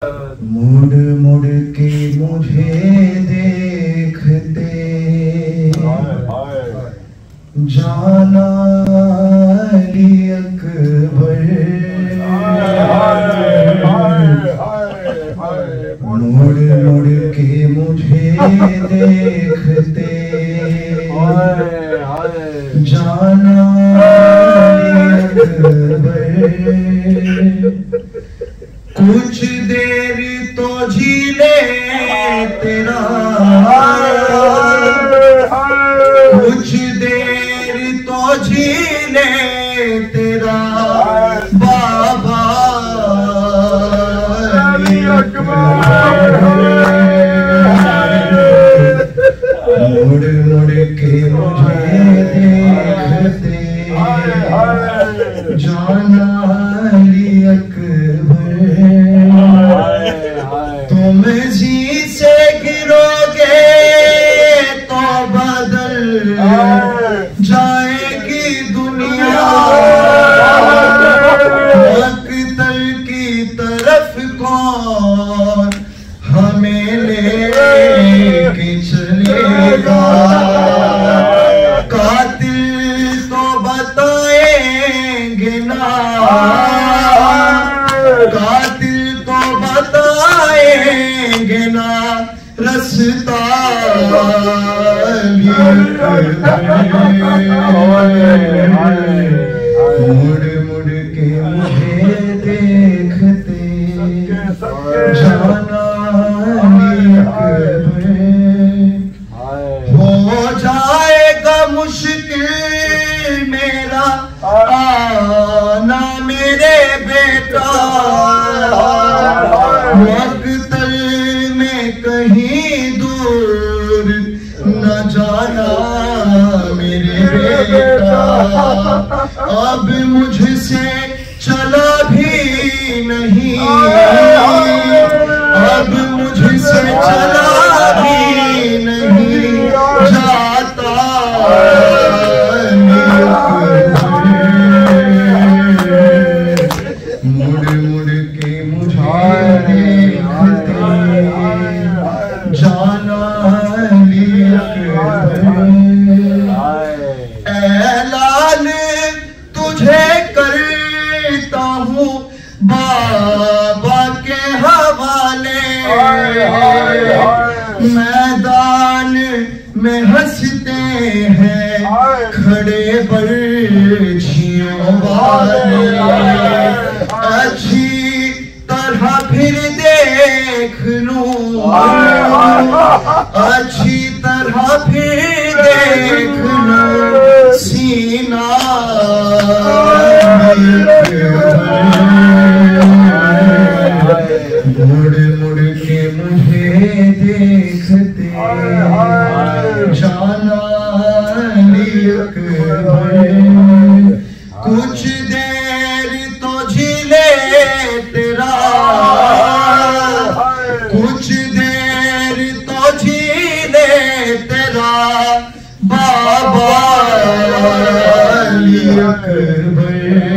मुड़ मुड़ के मुझे देखते जाना अली अकबर, मुड़ मुड़ के मुझे देखते जाना अली अकबर। कुछ देर तो जी ले तेरा, कुछ देर तो जी ले तेरा बाबा अली अकबर। मुड़ मुड़ के मुझे देखते जाना अली अकबर। तुम जी से गिरोगे तो बदल जाएगी दुनिया, मकतल की तरफ कौन हमें लेके चलेगा। कातिल तो बताएंगे ना, कातिल तो बताएंगे ना रास्ता। मुड़ मुड़ के मुझे देखते जाना अली अकबर। हो जाएगा मुश्किल मेरा आना मेरे बेटा, मकतल में कहीं दूर न जाना मेरे बेटा। अब मुझसे चला भी नहीं, अब मुझसे चला भी नहीं जाता। मुड़ मुड़ के मुझे देखते जाना अली अकबर। ऐलान तुझे करता हूँ बाबा के हवाले, मैदान में हंसते हैं खड़े बर्छियों वाले। अच्छी तरह फिर देख लूं, अच्छी तरह फिर देख लूं सीना। मुड़ मुड़ के मुझे देखते जाना अली अकबर। कुछ देर तो जी ले तेरा, कुछ देर तो जी ले तेरा बाबा अली अकबर।